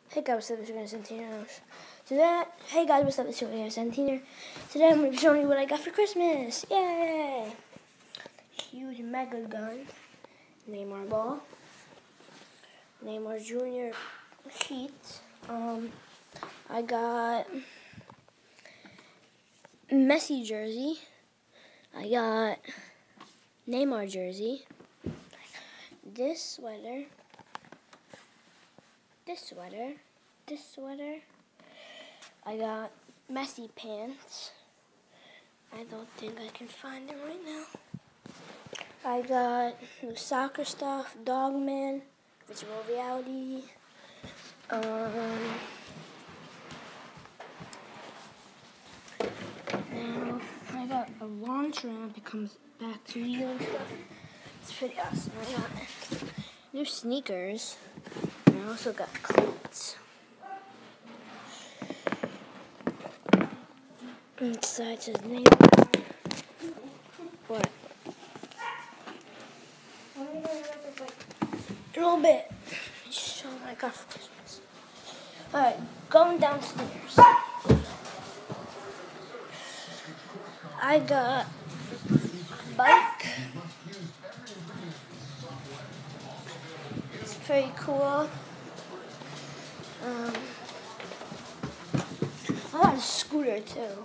Hey guys, what's up? It's Santino. Hey guys, what's up? It's Santino. Today I'm going to be showing you what I got for Christmas. Yay! Huge mega gun. Neymar ball. Neymar Jr. sheet. I got Messi jersey. I got Neymar jersey. This sweater. This sweater. I got Messi pants. I don't think I can find them right now. I got new soccer stuff, Dogman, virtual reality. Now I got a launch ramp. It comes back to you and stuff. It's pretty awesome. I got new sneakers. I also got cleats. Inside says Neymar. What? A little bit. Just show what I got for Christmas. Alright, going downstairs. I got a bike. It's pretty cool. I got a scooter too.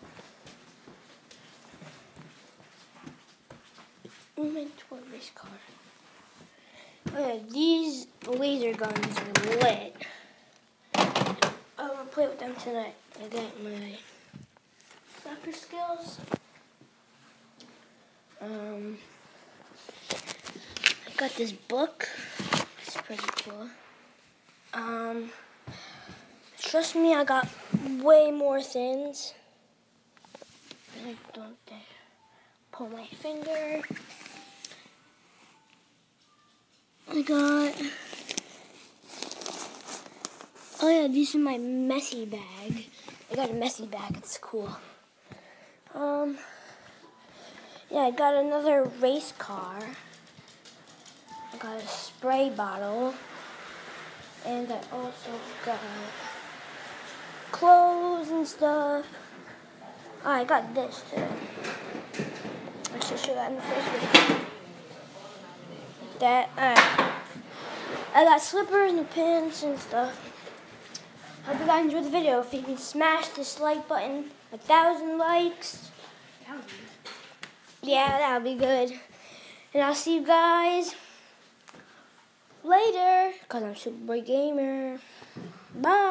Mentor race car. Okay, these laser guns are lit. I'm gonna play with them tonight. I got my soccer skills. I got this book. It's pretty cool. Trust me, I got way more things. I don't dare pull my finger. I got, oh yeah, these are my Messi bag. I got a Messi bag, it's cool. Yeah, I got another race car. I got a spray bottle. And I also got clothes and stuff. Oh, I got this too. I should show that in the first video. Like that. Alright. I got slippers and pants and stuff. Hope you guys enjoyed the video. If you can smash this like button, 1,000 likes. Yeah, that'll be good. And I'll see you guys later, because I'm Super Boy Gamer. Bye.